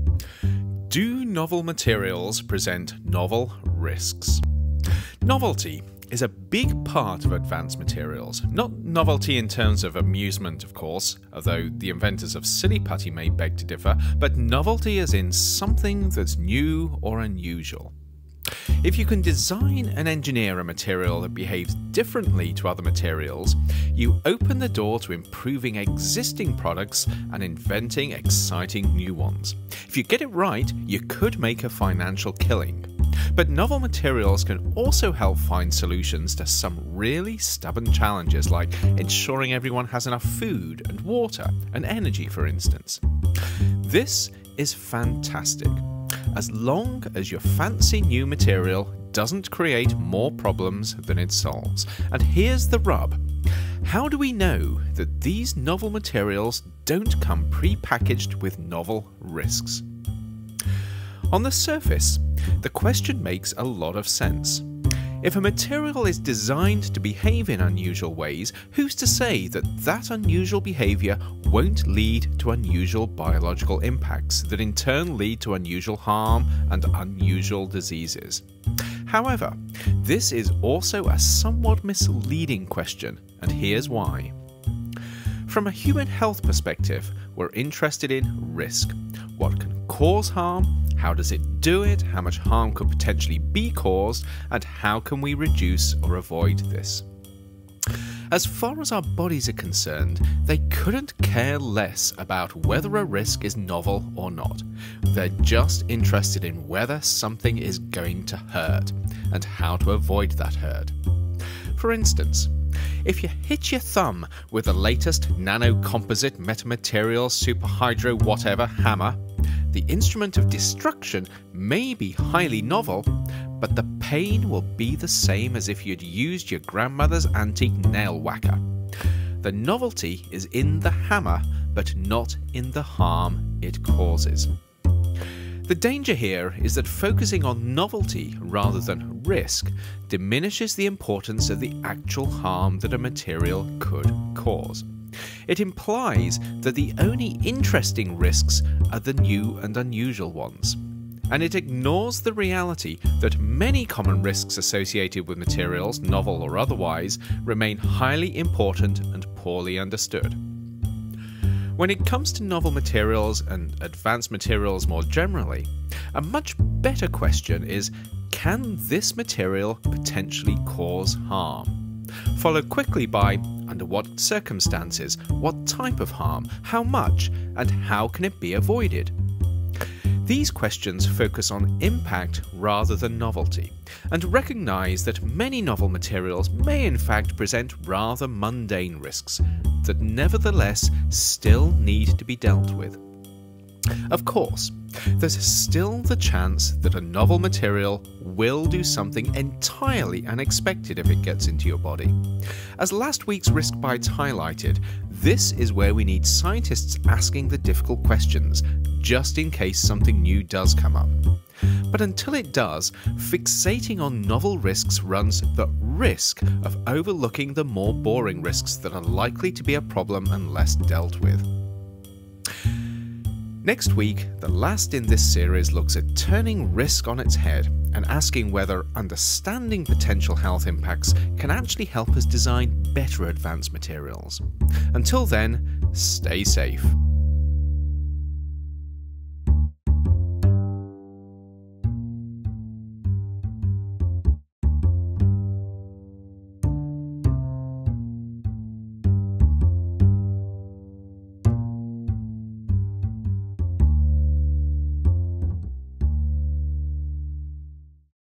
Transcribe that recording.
Do novel materials present novel risks? Novelty is a big part of advanced materials. Not novelty in terms of amusement, of course, although the inventors of Silly Putty may beg to differ, but novelty as in something that's new or unusual. If you can design and engineer a material that behaves differently to other materials, you open the door to improving existing products and inventing exciting new ones. If you get it right, you could make a financial killing. But novel materials can also help find solutions to some really stubborn challenges, like ensuring everyone has enough food and water and energy, for instance. This is fantastic, as long as your fancy new material doesn't create more problems than it solves. And here's the rub. How do we know that these novel materials don't come pre-packaged with novel risks? On the surface, the question makes a lot of sense. If a material is designed to behave in unusual ways, who's to say that that unusual behavior won't lead to unusual biological impacts that in turn lead to unusual harm and unusual diseases? However, this is also a somewhat misleading question, and here's why. From a human health perspective, we're interested in risk. What can cause harm? How does it do it? How much harm could potentially be caused? And how can we reduce or avoid this? As far as our bodies are concerned, they couldn't care less about whether a risk is novel or not. They're just interested in whether something is going to hurt and how to avoid that hurt. For instance, if you hit your thumb with the latest nano-composite metamaterial superhydro whatever hammer, the instrument of destruction may be highly novel, but the pain will be the same as if you'd used your grandmother's antique nail whacker. The novelty is in the hammer, but not in the harm it causes. The danger here is that focusing on novelty rather than risk diminishes the importance of the actual harm that a material could cause. It implies that the only interesting risks are the new and unusual ones, and it ignores the reality that many common risks associated with materials, novel or otherwise, remain highly important and poorly understood. When it comes to novel materials and advanced materials more generally, a much better question is, can this material potentially cause harm? Followed quickly by, under what circumstances, what type of harm, how much, and how can it be avoided? These questions focus on impact rather than novelty, and recognize that many novel materials may in fact present rather mundane risks that nevertheless still need to be dealt with. Of course, there's still the chance that a novel material will do something entirely unexpected if it gets into your body. As last week's Risk Bites highlighted, this is where we need scientists asking the difficult questions, just in case something new does come up. But until it does, fixating on novel risks runs the risk of overlooking the more boring risks that are likely to be a problem unless dealt with. Next week, the last in this series looks at turning risk on its head and asking whether understanding potential health impacts can actually help us design better advanced materials. Until then, stay safe.